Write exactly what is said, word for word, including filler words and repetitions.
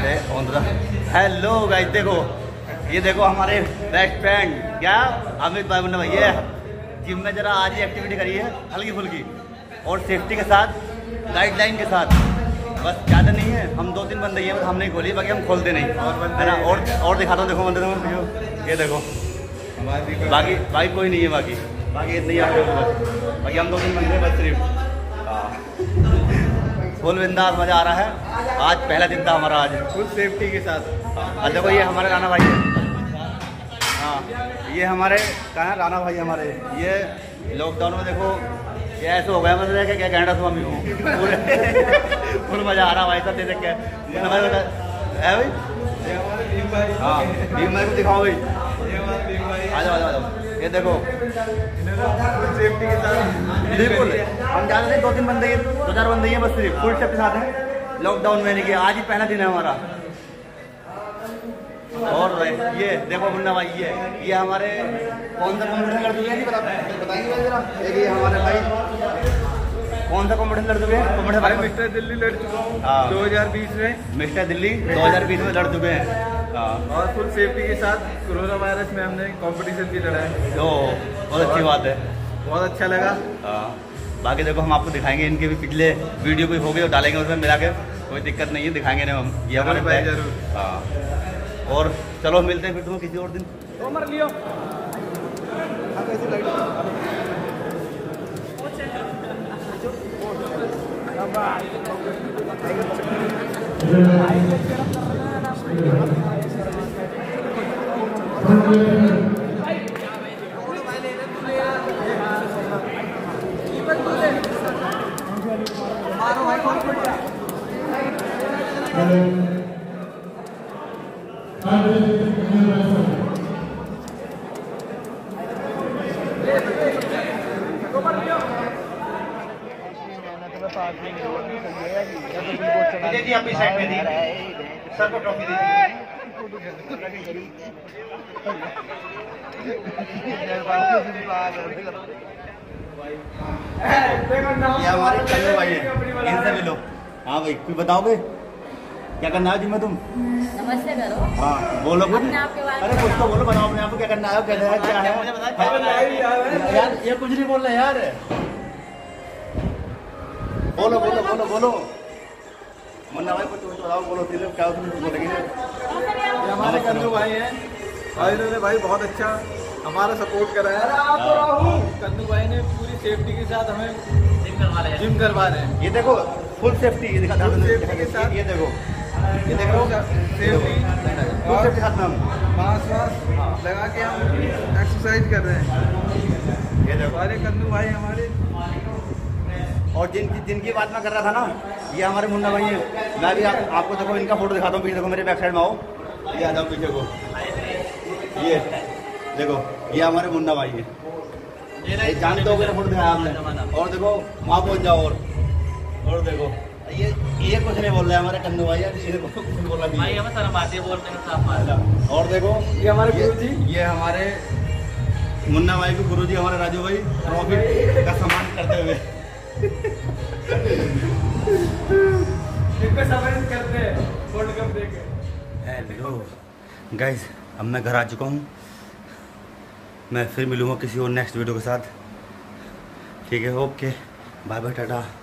अरे hello guys, देखो ये देखो हमारे बेस्ट फ्रेंड क्या अमित भाई मुन्ना भाई, ये जिम में जरा आज ही एक्टिविटी करी है हल्की फुल्की और सेफ्टी के साथ, गाइडलाइन के साथ। बस ज़्यादा नहीं है, हम दो तीन बंदे ये बस हम नहीं खोली, बाकी हम खोलते नहीं है ना। और और दिखाता हूँ, देखो बंदे देखो, ये देखो बाकी बाकी कोई नहीं है, बाकी बाकी इतनी है, बाकी हम दो तीन बंदे बस सिर्फ। फुल बिंदास मज़ा आ रहा है। आज पहला दिन था हमारा, आज फुल सेफ्टी के साथ। अब देखो ये हमारे राना भाई है, हाँ ये हमारे कहाँ है राना भाई हमारे। ये लॉकडाउन में देखो ये ऐसे हो गया, मतलब क्या क्या कहना था मम्मी को, पूरे फुल मज़ा आ रहा भाई सब देख के है भाई। हाँ भीम भाई को दिखाओ भाई, आ जाओ आ जाओ। ये देखो सेफ्टी के साथ बिल्कुल, हम ज़्यादा नहीं, दो तीन बंदे ही, दो चार बंदे ही हैं बस, सिर्फ फुल स्टेप के साथ हैं लॉकडाउन में। नहीं आज ही पहला दिन है हमारा। और भाई ये देखो मुन्ना भाई, ये ये हमारे कौन सा कॉम्पिटिशन लड़ चुके हैं बताइए जरा। एक ये हमारे भाई कौन सा कॉम्पिटिशन लड़ चुके हैं? कॉम्पिटिशन मिस्टर दिल्ली लड़ चुका हूँ दो हज़ार बीस में। मिस्टर दिल्ली दो हज़ार बीस में लड़ चुके हैं, और फुल सेफ्टी के साथ। कोरोना वायरस में हमने कॉम्पिटिशन भी लड़ा है, तो बहुत अच्छी बात है, बहुत अच्छा लगा। बाकी देखो हम आपको दिखाएंगे, इनके भी पिछले वीडियो भी हो गए और डालेंगे उसमें मिला के, कोई दिक्कत नहीं है, दिखाएंगे ना हम ये हमारे भाई जरूर। हाँ और चलो मिलते हैं फिर तुम्हें किसी और दिन। तो मर लियो जी अपनी साइड में दी सर को ट्रॉफी दे ये हमारे कन्नू भाई है, इनसे मिलो। हाँ भाई कुछ बताओ भाई, क्या करना है जिम्मे तुम? नमस्ते करो। हाँ बोलो कुछ, अरे कुछ तो बोलो, बताओ अपने आप को क्या करना है, क्या है क्या है यार, ये कुछ नहीं बोल रहे यार, बोलो बोलो बोलो बोलो मुन्ना भाई कुछ बताओ, बोलो फिर क्या बोलेंगे। ये हमारे कन्नू भाई हैं और इन्होंने भाई बहुत अच्छा हमारा सपोर्ट करा है। कन्नू भाई ने पूरी सेफ्टी के साथ हमें जिम करवा रहे हैं जिम करवा रहे हैं ये देखो फुल सेफ्टी, ये दिखा फुल सेफ्टी के साथ। ये देखो ये देख रहे हो सेफ्टी फुल सेफ्टी के साथ में हम मास्क वास्क लगा के हम एक्सरसाइज कर रहे हैं। ये देखो हमारे कन्नू भाई हमारे, और जिन जिनकी बात मैं कर रहा था ना, ये हमारे मुन्ना भाई हैं। मैं भी आप, आपको देखो इनका फोटो दिखाता हूँ, पीछे देखो मेरे बैक साइड में आओ, ये आ जाओ पीछे को, ये देखो ये हमारे मुन्ना भाई है, ये जानते हो मेरा फोटो दिखाया आपने। और देखो वहाँ पहुँच जाओ, और और देखो ये ये कुछ नहीं बोल रहे हमारे कन्नू भाई, ये कुछ बोला भाई हमें शर्म आती है बोलते हैं। और देखो ये हमारे गुरुजी, ये हमारे मुन्ना भाई के गुरुजी हमारे राजू भाई ट्रॉफी का सम्मान करते हुए करते हैं वर्ल्ड कप देके। हेलो गाइस, अब मैं घर आ चुका हूँ, मैं फिर मिलूँगा किसी और नेक्स्ट वीडियो के साथ, ठीक है? Okay bye bye Tata.